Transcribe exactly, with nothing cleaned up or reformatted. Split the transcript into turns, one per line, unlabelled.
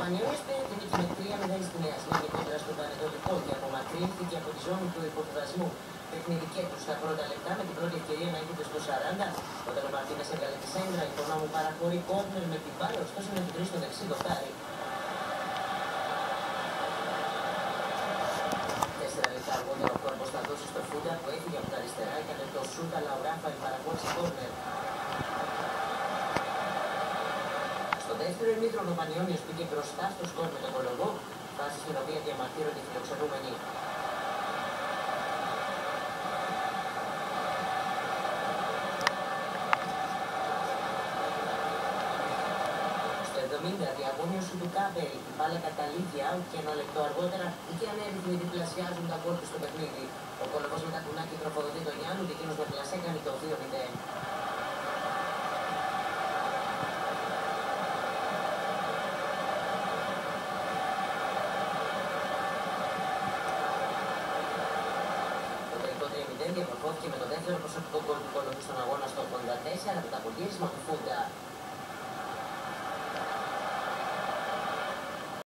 Πανιόνιος πήρε την νίκη με τρία μηδέν στη Νέα Σμύρνη κόντρα στον Πανετολικό και απομακρύνθηκε από τη ζώνη του υποβιβασμού. Παιχνίδι και του στα πρώτα λεπτά με την πρώτη ευκαιρία να έρχεται στο σαράντα. Όταν ο Μαρτίνες έβγαλε τη σέντρα, η Πονά μου παραχωρεί κόρνερ με την μπάλα, ωστόσο να την βρει στο δεξί δοκάρι. Τέσσερα λεπτά αργότερα ο Κόρπος θα δώσει στο Φούντα που έφυγε από τα αριστερά, έκανε το σούτ, αλλά ο Ράφαελ παραχώρησε κόρνερ. Στο δεύτερο ημίχρονο ο Πανιόνιος πήγε μπροστά στο σκορ με τον Κολοβό, φάση στην οποία διαμαρτύρονται οι φιλοξενούμενοι. Στο εβδομήντα διαγώνιος του Κάπελ, η μπάλα καταλήγει out και ένα λεπτό αργότερα οι Κιανέριθμοι διπλασιάζουν τα γκολ στο παιχνίδι. Ο Κολοβός με τα κουνάκι τροφοδοτεί τον Γιάννου και εκείνος με πλασέ κάνει το δύο μηδέν. Διαμορφώθηκε με το δεύτερο προσωπικό γκολ του Κολοβού στον αγώνα στο ογδόντα τέσσερα από το απογύρισμα του Φούντα.